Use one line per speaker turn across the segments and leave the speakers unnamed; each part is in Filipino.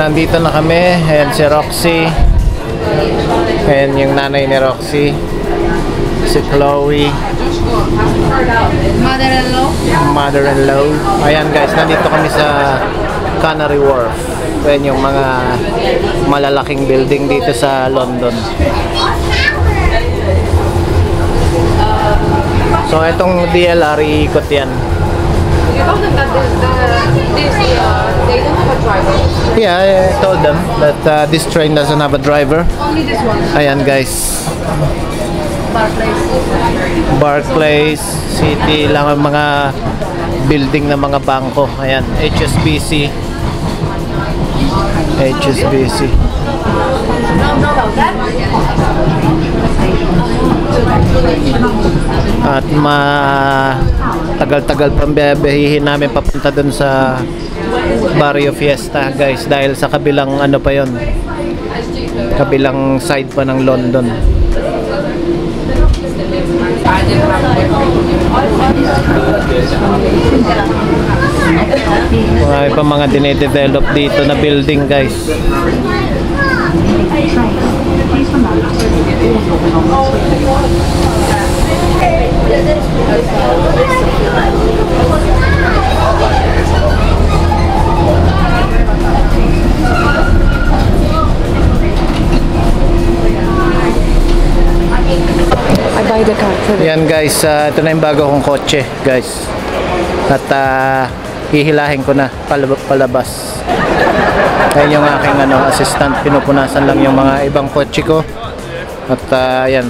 nandito na kami. Ayan si Roxy. Ayan yung nanay ni Roxy. Si Chloe. Mother-in-law. Ayan guys, nandito kami sa Canary Wharf. Ayan yung mga malalaking building dito sa London. So itong DLR, iikot yan.
You told them that they don't have a driver.
Yeah, I told them that this train doesn't have a driver.
Only this one.
Ayan guys. Barclays City lang ang mga building ng mga bangko. Ayan, HSBC. HSBC. At tagal-tagal pang biyahihin namin papunta dun sa Barrio Fiesta guys, dahil sa kabilang ano pa yon, kabilang side pa ng London. May pa mga dinedevelop dito na building guys.
I buy the car.
Yan guys, ito na yung bago kong kotse guys. At hihilahin ko na palabas. Ayan yung aking assistant, pinupunasan lang yung mga ibang kotse ko. At ayan,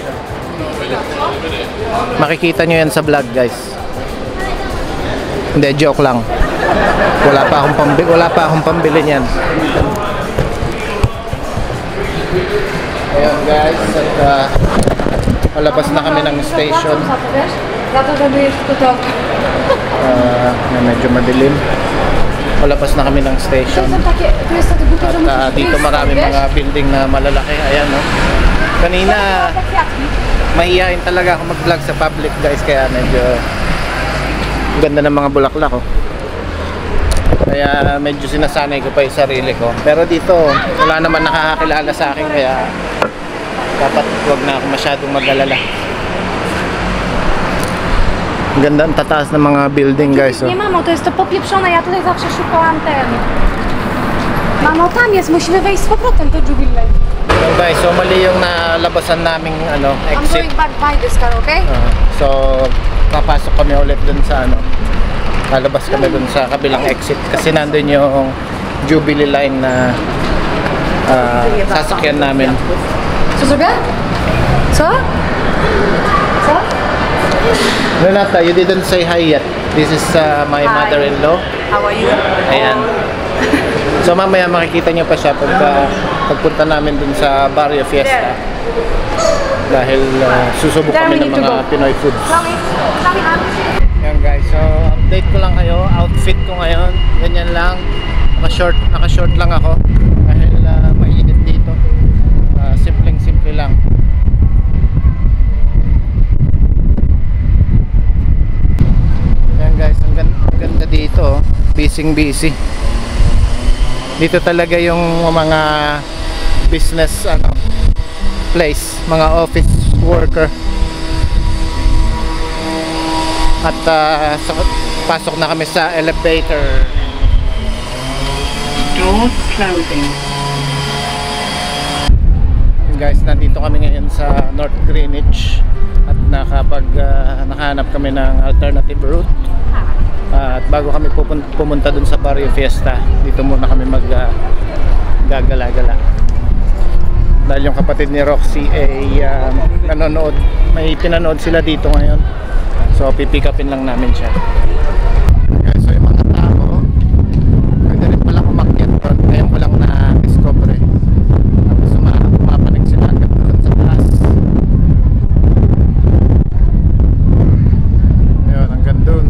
makikita nyo yan sa vlog guys. Hindi, joke lang. Wala pa akong pambili niyan. Ayan guys, at palabas na kami ng station. Medyo madilim. Palabas na kami ng station. At dito marami mga building na malalaki. Ayan, no? Kanina mahihain talaga ako mag-vlog sa public guys, kaya medyo ganda ng mga bulaklak ko. Kaya medyo sinasanay ko pa yung sarili ko. Pero dito wala naman nakakakilala sa akin, kaya dapat huwag na ako masyadong mag-alala. Ganda ang tataas ng mga building guys.
Nie mamo, to jest to popieprzone, ja tutaj zawsze szukałam ten. Mamo, tam jest, musimy wejść z powrotem do Jubilee.
So guys, so mali yung nalabasan naming exit.
I'm going back by this car, okay?
So papasok kami ulit dun sa lalabas kami dun sa kabilang exit kasi nandun yung Jubilee line na sasakyan namin.
Co zrobię? Co? Co?
Renata, you didn't say hi yet. This is my mother-in-law.
How are you?
Ayan. So mamaya makikita nyo pa siya pagpunta namin dun sa Barrio Fiesta. Dahil susubok kami ng mga Pinoy foods. Ayan guys, so update ko lang kayo. Outfit ko ngayon, ganyan lang. Naka-short lang ako. Dahil mainit dito. Simpleng-simple lang. Ayan guys, ang ganda dito. Busy. Dito talaga yung mga business place, mga office worker. At pasok na kami sa elevator.
Doors closing.
Guys, nandito kami ngayon sa North Greenwich at nakahanap kami ng alternative route. At bago kami pumunta dun sa Barrio Fiesta, dito muna kami gagala-gala. Dahil yung kapatid ni Roxy ay nanonood, may pinanood sila dito ngayon. So pipick upin lang namin siya. So yung mga tao, pwede rin pala umakyat doon. Ngayon ko lang na-discover eh. Tapos mapapanig sila agad doon sa taas. Ayun, hanggang doon.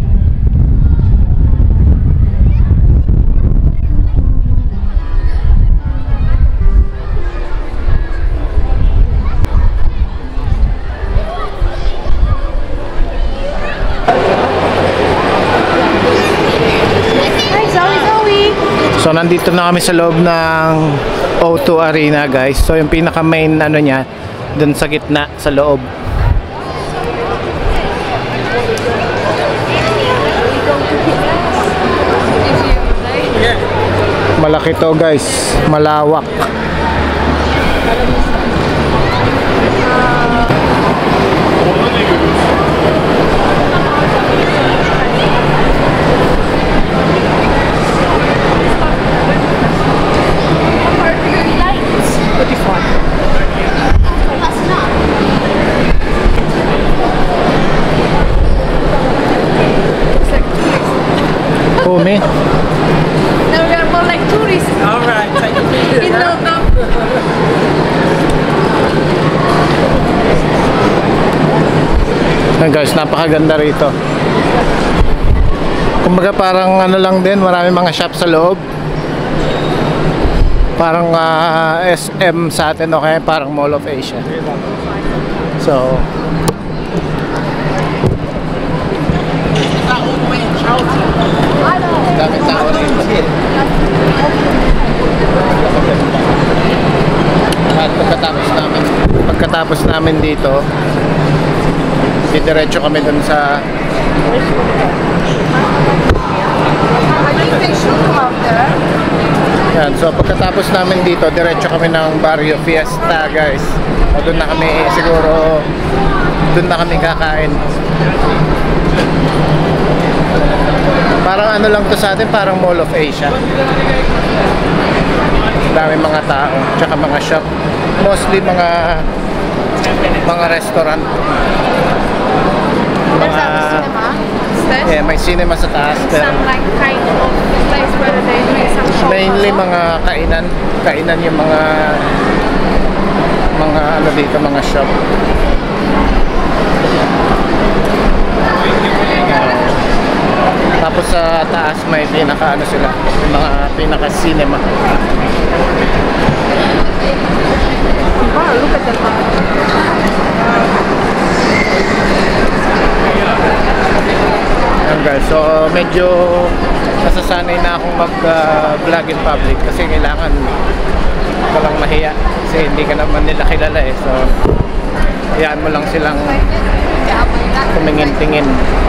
So nandito na kami sa loob ng O2 Arena, guys. So yung pinaka main ano niya dun sa gitna sa loob. Malaki to, guys, malawak. Oh, me?
No, we are more like tourists.
Alright, take a picture.
In London.
Guys, napakaganda rito. Kumbaga parang ano lang din, marami mga shop sa loob. Parang SM sa atin, okay? Parang Mall of Asia. So dami tao rito. At pagkatapos namin dito, didiretso kami dun sa yan. So pagkatapos namin dito, diretso kami ng Barrio Fiesta, guys. O dun na kami siguro, dun na kami kakain. Parang ano lang to sa atin, parang Mall of Asia. Dami mga tao, tsaka mga shop. Mostly mga restaurant.
There's a cinema.
Yeah, may cinema sa taas. Pero
Some like kind of place where they doing some show.
mainly mga kainan yung mga ano dito, mga shop. Tapos sa taas may pinaka ano sila, yung mga pinaka cinema.
Wow, look at that.
Ayan, guys, so medyo nasasanay na akong mag-vlog in public kasi kailangan walang mahiya kasi hindi ka naman nila kilala eh. So hayaan mo lang silang tumingin-tingin.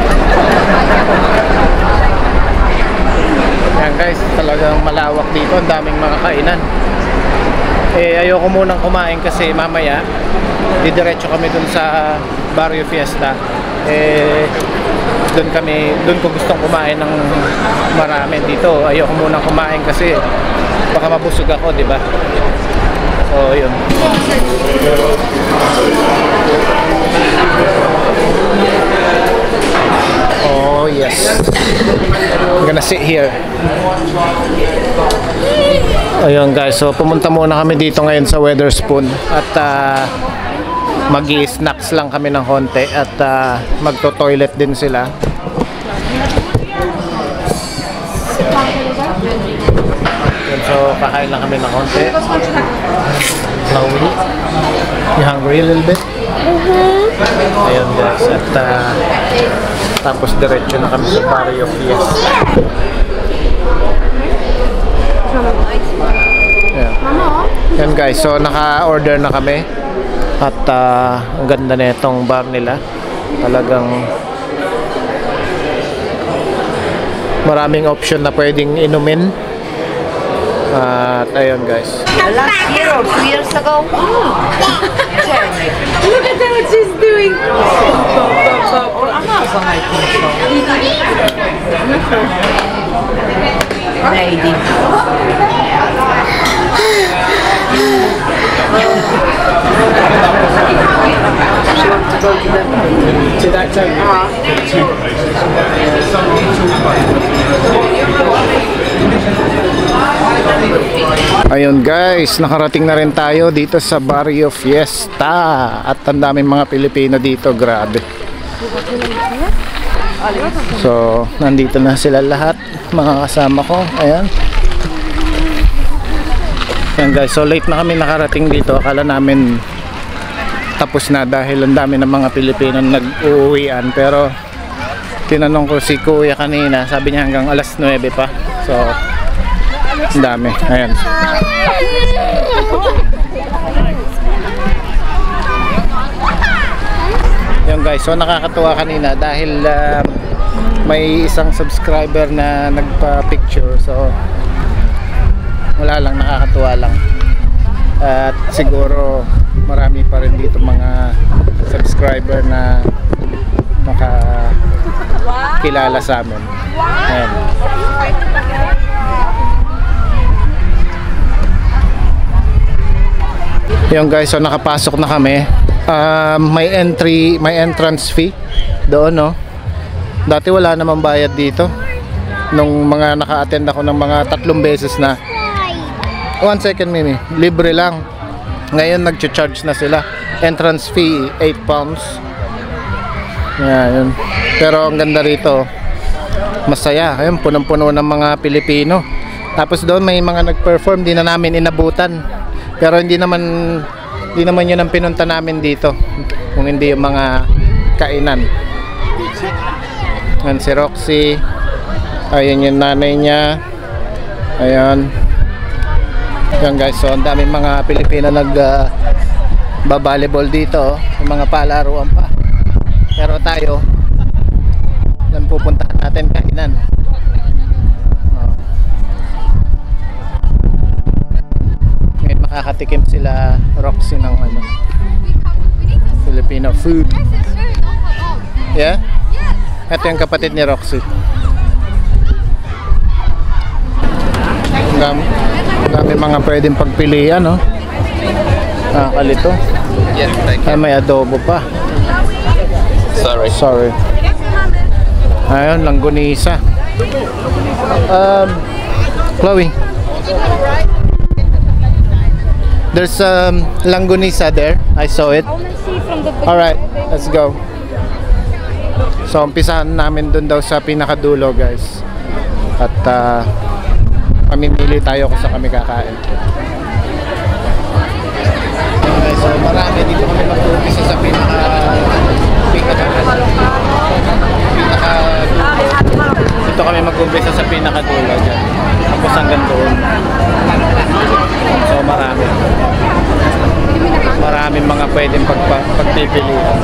Ayan, guys, talagang malawak dito, ang daming mga kainan. Eh ayoko munang kumain kasi mamaya didiretso kami dun sa Barrio Fiesta. Eh doon ko gustong kumain ng marami. Dito ayoko munang kumain kasi baka mabusog ako, di ba? So yun. Oh yes, I'm gonna sit here. Ayun, guys, so pumunta muna kami dito ngayon sa Wetherspoon at mag-i-snacks lang kami ng konti at magto-toilet din sila. Yun, so kakain lang kami ng konti. Chloe, you hungry a little bit? Ayun, guys, at tapos diretso na kami sa Barrio Fiesta. Yeah. Yan, guys, so naka-order na kami at ang ganda na itong bar nila. Talagang maraming option na pwedeng inumin. At ayun, guys.
Last year or 2 years ago.
Look at what she's doing.
Lady. She wants to go to that town.
Ayun, guys, nakarating na rin tayo dito sa Barrio Fiesta at ang daming mga Pilipino dito, grabe. So nandito na sila lahat, mga kasama ko. Ayan. Ayan, guys, so late na kami nakarating dito. Akala namin tapos na dahil ang dami ng mga Pilipino nag-uuwian, pero tinanong ko si Kuya kanina, sabi niya hanggang alas 9 pa. So Ang dami. Ayan. Yung guys, so nakakatuwa kanina dahil may isang subscriber na nagpa-picture. So wala lang, nakakatuwa lang. At siguro marami pa rin dito mga subscriber na makakilala sa amin. Ayan. Yung guys, so nakapasok na kami. May entrance fee doon, no? Dati wala namang bayad dito. Nung mga naka-attend ako ng mga 3 beses na. 1 second, Mimi. Libre lang. Ngayon nagcha-charge na sila. Entrance fee 8 pounds. Yan. Pero ang ganda rito, masaya. Ayun, punong-puno ng mga Pilipino. Tapos doon may mga nag-perform, di na namin inabutan. Pero hindi naman yun ang pinunta namin dito. Kung hindi yung mga kainan. Yan si Roxy. Ayun yung nanay niya. Ayan. Yan guys, so ang daming mga Pilipino nag-volleyball dito. Yung mga palaruan pa. Pero tayo, yan pupuntahan natin kainan. Ngayon makakatikim sila Roxy ng Filipino food. Yeah? Ito yung kapatid ni Roxy. Ang dami mga pwedeng pagpilian, no? Nakakalito. Ay, may adobo pa. Sorry. Ayun, langgonisa. Chloe, there's langgonisa there. I saw it. Alright, let's go. So, umpisahan namin dun daw sa pinakadulo, guys. At mamimili tayo kung saan kami kakain. Okay, so marami dito kami mag-umpisa sa dito kami mag-umpisa sa pinakadulo dyan. Tapos hanggang doon. So maraming mga pwedeng pagpipilian.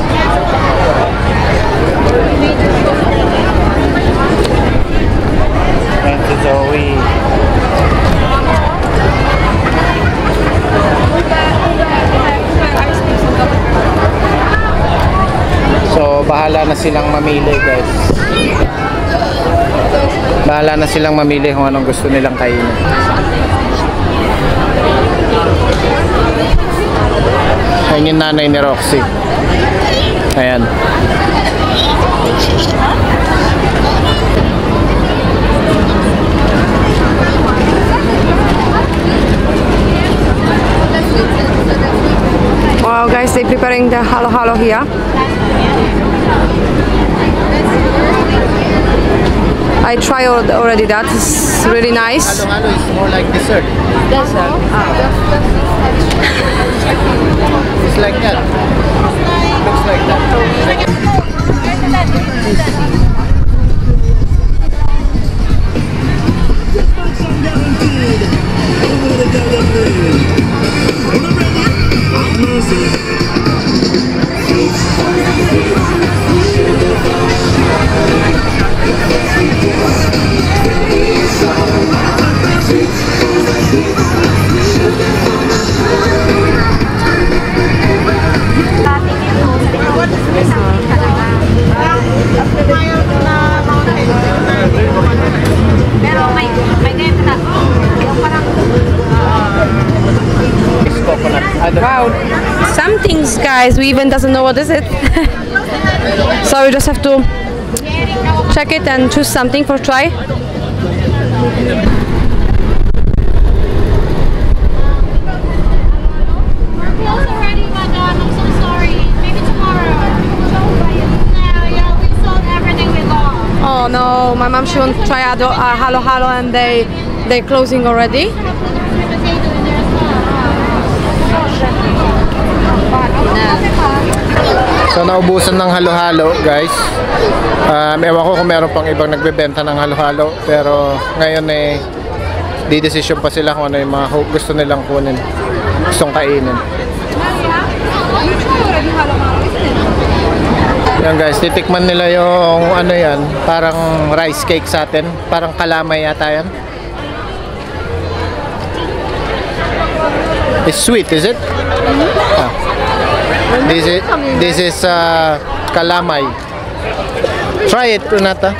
Thank you, Zoe. So bahala na silang mamili, guys. Bahala na silang mamili kung anong gusto nilang kainin. Ayun yung nanay ni Roxy. Ayan.
Wow guys, they're preparing the halo-halo here. I tried already that. It's really nice.
Halo-halo is more like dessert.
Dessert.
It's like that. Looks like that.
Wow, some things, guys, we even doesn't know what is it. So we just have to check it and choose something for try. Oh no, my mom, she wants to try halo halo and they're closing already.
So naubusan ng halo-halo, guys. Ewan ko kung meron pang ibang nagbebenta ng halo-halo, pero ngayon Di-decision pa sila kung ano yung mga gusto nilang kunin. Gustong kainin. Yan guys, titikman nila yung ano yan, parang rice cake sa atin, parang kalamay yata yan. It's sweet, is it? Ah. This is kalamay. Try it, Renata.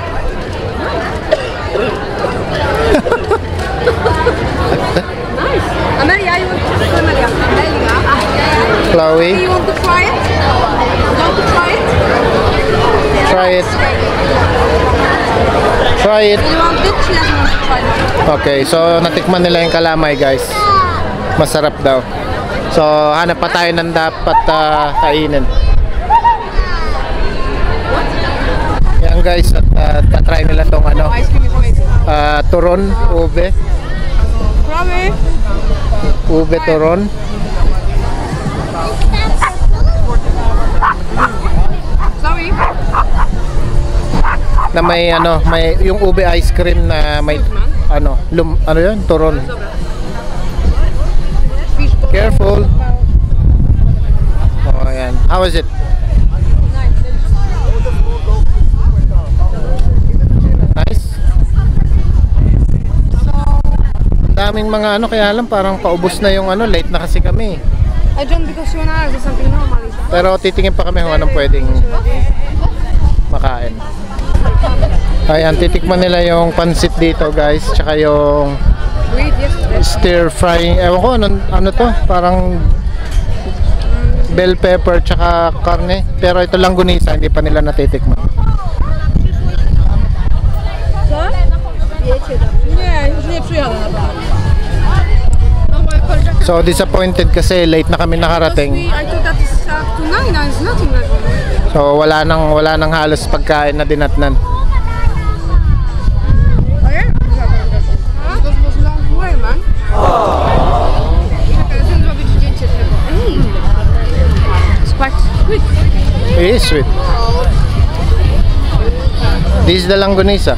Nice. Amelia, you want to Amelia?
Chloe,
You want to try it? You want to try it?
try it. Try it.
You want it? She doesn't want to try it.
Okay, so natikman nila yung kalamay guys. Masarap daw. So hanap pa tayo ng dapat kainin. Yan guys, at tatry nila tong ano,
Ice cream is amazing.
turon, ube.
Chloe.
Ube turon.
Chloe.
Na may ano, may yung ube ice cream na may ano, ano 'yun? Turon. Careful. Oh, ayan. How is it? Nice. Daming mga ano, kaya lang parang paubos na yung ano, late na kasi kami.
I don't because you wanna ask something normal.
Pero titingin pa kami kung anong pwedeng makain. Ayan, titikman nila yung pansit dito guys, tsaka yung
Wait, yes.
stir frying, ewan ko ano to, parang bell pepper tsaka karne, pero ito lang gunisa, hindi pa nila natitikman.
Nie, już nie przyjadę na
So disappointed kasi late na kami nakarating.
I thought that is up to 9 and it's nothing like that.
So wala nang halos pagkain na dinatnan.
Oh yeah? Because it was long way, man. Czekaj, zrobić zdjęcie tego. It's quite sweet.
It is sweet. This is the langgonisa.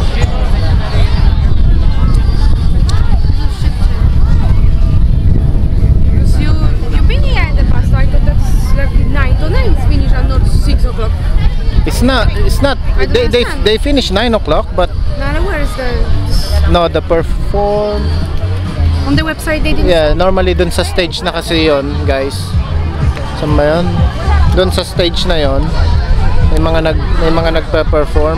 You've been here in the past, so I thought that's like 9 to 9 it's finished and not 6 o'clock.
It's not.
I don't understand.
They finish 9 o'clock, but
No, where is the...
no, the perform.
On the website they didn't...
Yeah, normally dun sa stage na kasi yon, guys. Saan ba yun? Dun sa stage na yon, may mga nagpe-perform.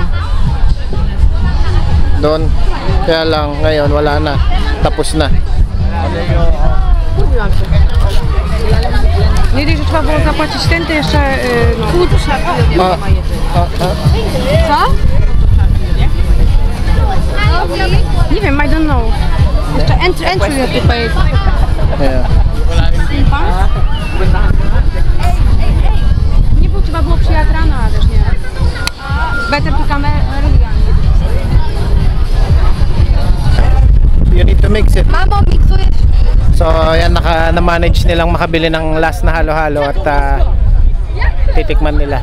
Doon. Kaya lang ngayon wala na. Tapos na.
Nie dość, że trzeba było zapłacić ten, to jeszcze... no. Co? Nie wiem, I don't know. Jeszcze entry you have to pay.
Yeah.
Nie było, trzeba było przyjechać rano, ale też nie. Better to come early.
You need to mix it.
Mamo, miksujesz?
So, ayan, na-manage nilang makabili ng last na halo-halo at titikman nila.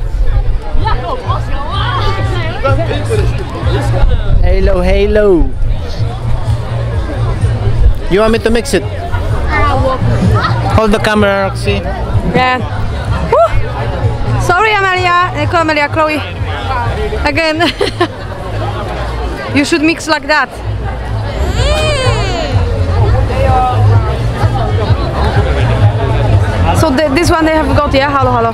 Hello, hello. You want me to mix it? Hold the camera, Roxy.
Yeah. Woo! Sorry, Amelia, Chloe. Again. You should mix like that. So this one they have got, yeah? Hello.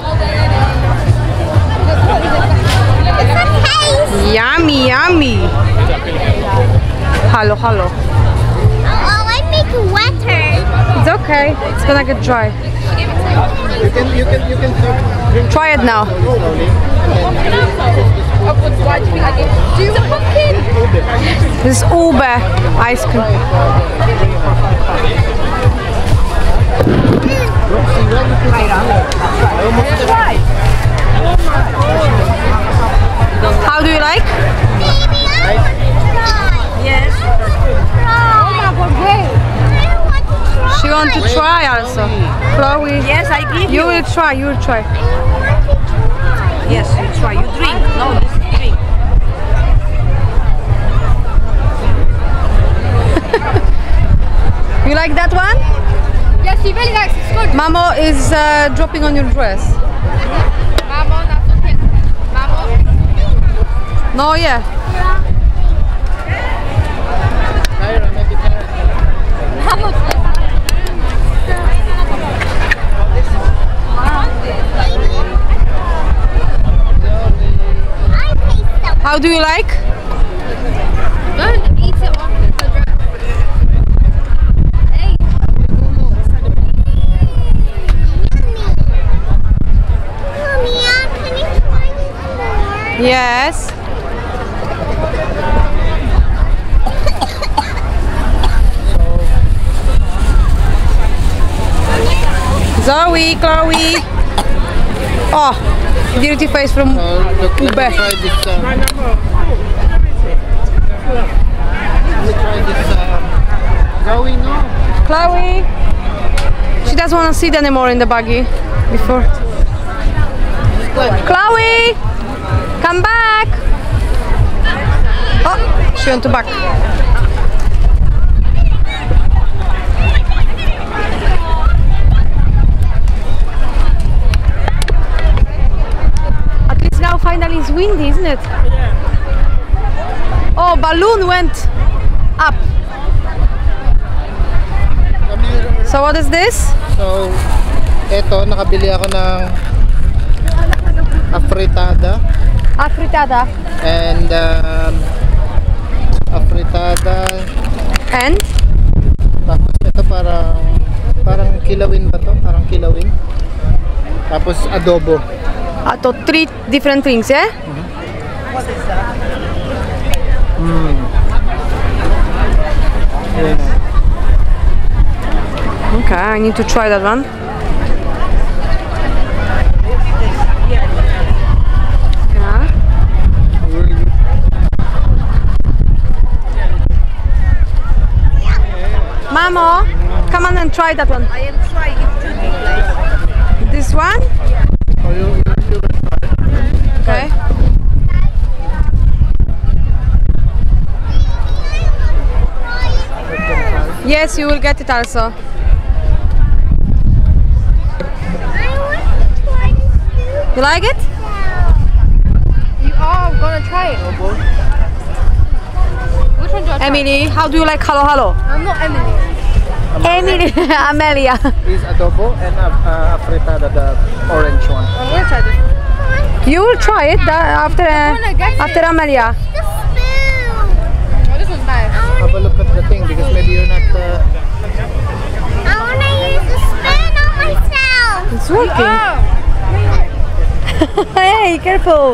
Yummy. Hello.
Oh, I make wetter.
It's okay. It's gonna get dry.
You can drink.
Try it now. This is ube ice cream. How do you like?
Yes. Oh my God, great. I want to try.
She wants to try also. Chloe.
Yes, I give
You will try.
Yes, you try. You drink. No, this is drink.
like that one?
Yes, she really likes it. It's good.
Mamo is dropping on your dress.
Mamo, not okay. Mamo.
No, yeah.
Mamo.
How do you like?
Good. Eat it off the dress. Hey.
Mommy, can you try this more?
Yes. Zoe, Chloe. Oh, dirty face from
Look, let me
Ube.
try this. Let me try this. Zoe, no.
Chloe. She doesn't want to sit anymore in the buggy before. Chloe, come back. Oh, she went to back. At least now finally it's windy, isn't it? Oh, balloon went up. So what is this?
So, eto, nakabili ako ng afritada.
Afritada.
And afritada.
And?
Tapos ito parang kilawin ba to? Parang kilawin. Tapos adobo.
So 3 different things, yeah? Okay, I need to try that one. Yeah. Mamo, come on and try that one.
I am trying it.
This one?
Oh, you
Okay. Yes, you will get it also.
I want to try this too.
You like it?
You are gonna try it. Which one do you want?
Emily, how do you like halo halo?
I'm not Emily.
Emily, Amelia.
is adobo and afritada, the orange one.
I'm gonna try this.
You will try it after
wanna get it.
after Amelia.
The spoon.
Oh, this one's nice.
Have a look at the thing because maybe you're not.
I want to use the spoon on myself.
It's working.
Oh.
Hey, careful.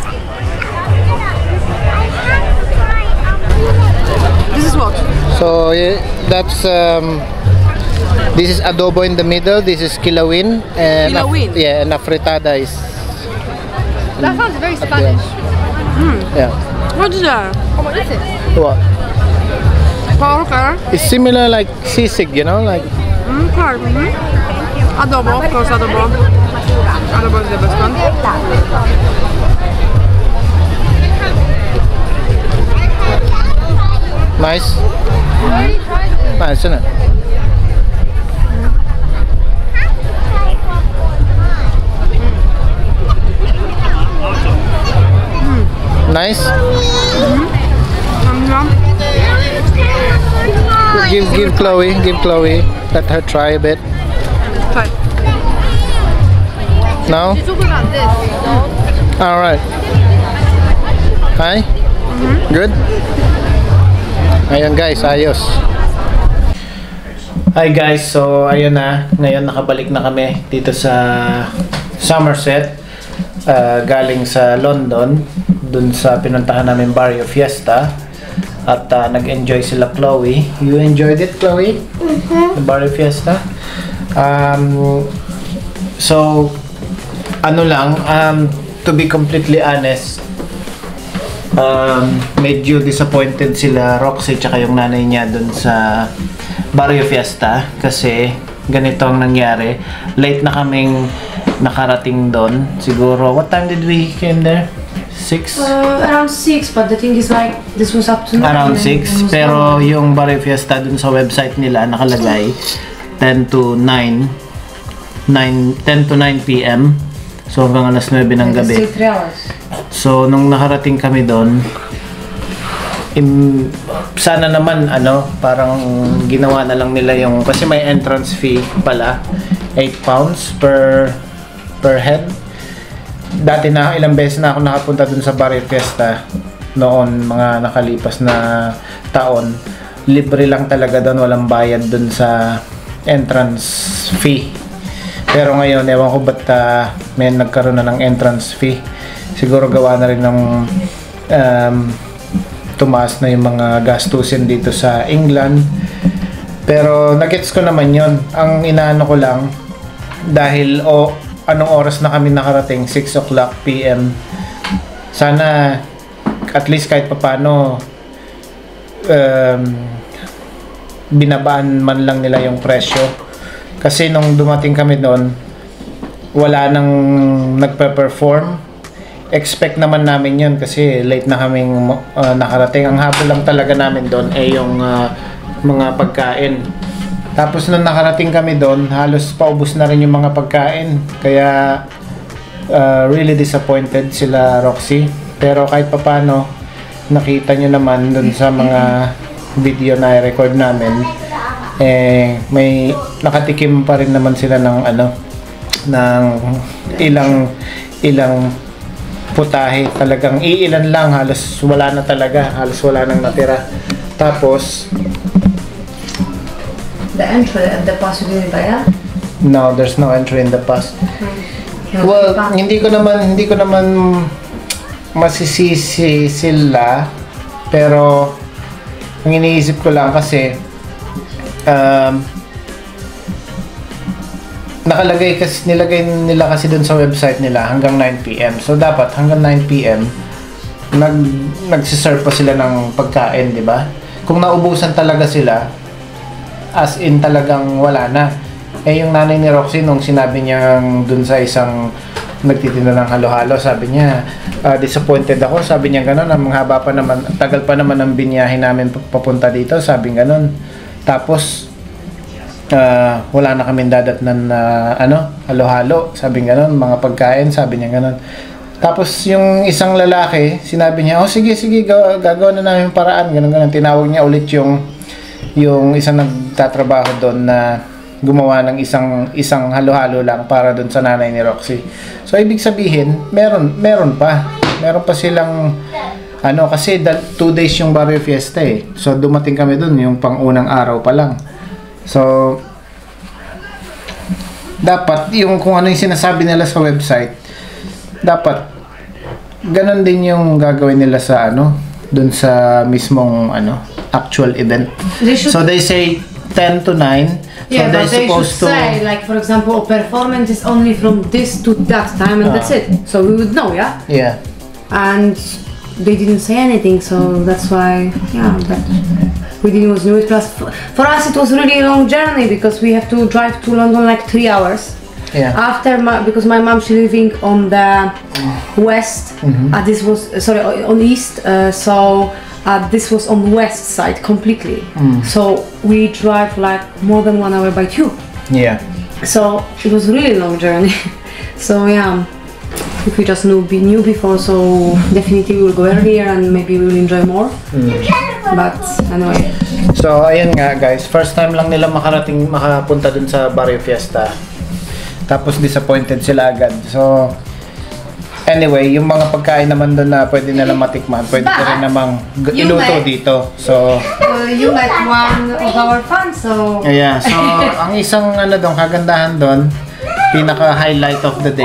This is what?
So yeah, that's this is adobo in the middle. This is kilawin and
Kilawin?
yeah, and afritada is
That sounds very Spanish.
yeah.
What is that?
Oh, what is it?
What?
Porker.
It's similar like sisig, you know, like
Okay. Adobo, of course, adobo. Adobo is the best one.
nice,
I already tried it.
nice, isn't it? Nice. Give Chloe. Let her try a bit.
Try.
No?
She's talking about this.
All right. Hi. Good. Ayun guys, ayos. Hi guys, so ayun na. Ngayon nakabalik na kami dito sa Somerset. Galing sa London, dun sa pinuntahan namin Barrio Fiesta. At nag-enjoy sila Chloe. You enjoyed it, Chloe? The Barrio Fiesta? So, ano lang, to be completely honest, medyo disappointed sila Roxy tsaka yung nanay niya dun sa Barrio Fiesta kasi ganito ang nangyari. Late na kaming nakarating doon. Siguro, what time did we came there? 6?
Around 6, but the thing is like, this was up to 9.
Around 6. Pero yung Barrio Fiesta dun sa website nila nakalagay 10 to 9 p.m. So hanggang alas 9 ng gabi.
Still 3 hours.
So nung nakarating kami doon, sana naman parang ginawa na lang nila yung, kasi may entrance fee pala, 8 pounds per head. Dati na ilang beses na ako nakapunta dun sa Barrio Fiesta noon, mga nakalipas na taon. Libre lang talaga doon, walang bayad dun sa entrance fee. Pero ngayon, ewan ko ba't may nagkaroon na ng entrance fee. Siguro gawa na rin ng tumaas na yung mga gastusin dito sa England. Pero nagets ko naman yon. Ang inaano ko lang, dahil anong oras na kami nakarating, 6 o'clock p.m. Sana at least kahit papano binabaan man lang nila yung presyo. Kasi nung dumating kami doon, wala nang nagpe-perform. Expect naman namin yun kasi late na kaming nakarating. Ang habol lang talaga namin doon ay yung mga pagkain. Tapos nung nakarating kami doon, halos paubos na rin yung mga pagkain. Kaya really disappointed sila Roxy. Pero kahit papano, nakita nyo naman doon sa mga video na i-record namin, may nakatikim pa rin naman sila ng ng ilang putahe. Talagang iilan lang, halos wala na talaga, halos wala nang natira. Tapos
The entry at the pass you didn't buy that?
no, there's no entry in the pass. Well, hindi ko naman masisisi sila, pero ang iniisip ko lang kasi nilagay nila kasi dun sa website nila hanggang 9 p.m. So dapat hanggang 9 p.m. nagsiserve pa sila ng pagkain, di ba? Kung naubusan talaga sila, as in talagang wala na. Yung nanay ni Roxy nung sinabi niya dun sa isang nagtitinda ng halo-halo, sabi niya, disappointed ako, sabi niya gano'n, ang haba pa naman, tagal pa naman ang binyahe namin papunta dito, sabi gano'n. Tapos wala na kaming dadatnan na halo-halo, sabi gano'n, mga pagkain, sabi niya gano'n. Tapos yung isang lalaki, sinabi niya, sige, gagawa na namin paraan, gano'n. Tinawag niya ulit yung isang nagtatrabaho doon na gumawa ng isang halo-halo lang para doon sa nanay ni Roxy. So ibig sabihin, meron pa silang kasi 2 days yung Barrio Fiesta eh. So dumating kami doon yung pang-unang araw pa lang. So dapat yung kung ano yung sinasabi nila sa website, dapat ganun din yung gagawin nila sa doon sa mismong actual event. So they say 10 to 9.
Yeah,
so
but they should say, like, for example, a performance is only from this to that time, and that's it. So we would know, yeah?
Yeah.
And they didn't say anything, so that's why, but we didn't know it. Plus, for us, it was really a long journey because we have to drive to London like 3 hours.
Yeah.
Because my mom, she living on the west, this was, on east, this was on west side completely. So we drive like more than 1 hour by tube.
Yeah.
So it was really long journey. So if we just knew before, so definitely we will go earlier and maybe we will enjoy more. But anyway.
So ayun nga guys, first time lang nila makapunta dun sa Barrio Fiesta. Tapos disappointed sila agad. So anyway, yung mga pagkain naman doon na pwede nila matikman, pwede ko rin namang iluto dito. So
you met one of our fans, so
yeah, so ang isang doon, kagandahan doon, pinaka-highlight of the day,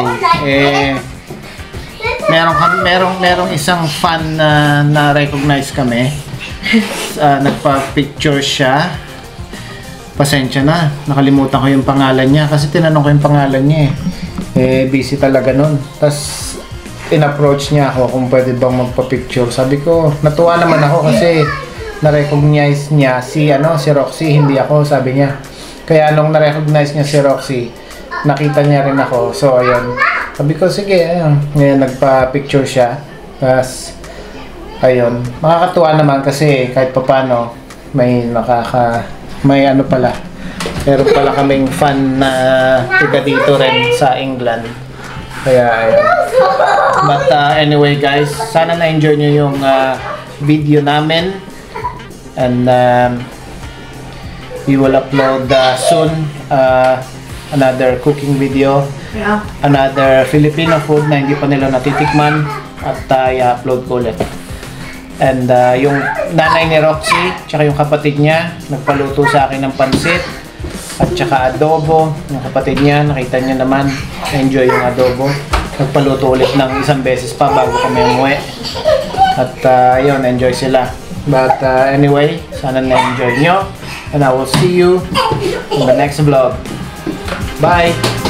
merong isang fan na recognize kami. Nagpa-picture siya. Pasensya na, nakalimutan ko yung pangalan niya kasi tinanong ko yung pangalan niya busy talaga nun. Tapos in-approach niya ako kung pwede bang magpa-picture. Sabi ko, natuwa naman ako kasi na-recognize niya si Roxy, hindi ako, sabi niya. Kaya nung na-recognize niya si Roxy, nakita niya rin ako. So ayun, sabi ko sige, ayun. Ngayon nagpa-picture siya. Tas, ayun, makakatuwa naman kasi kahit papano may ano pala, meron pala kaming fan na tiga dito rin sa England. Kaya ayun. But anyway guys, sana na-enjoy nyo yung video namin. And we will upload soon another cooking video.
Yeah.
Another Filipino food na hindi pa nila natitikman. At i-upload ko ulit. And yung nanay ni Roxy, tsaka yung kapatid niya, nagpaluto sa akin ng pansit at tsaka adobo. Yung kapatid niya, nakita niya naman, enjoy yung adobo. Nagpaluto ulit ng isang beses pa bago kami umuwi. At yun, enjoy sila. But anyway, sana na-enjoy nyo. And I will see you in the next vlog. Bye!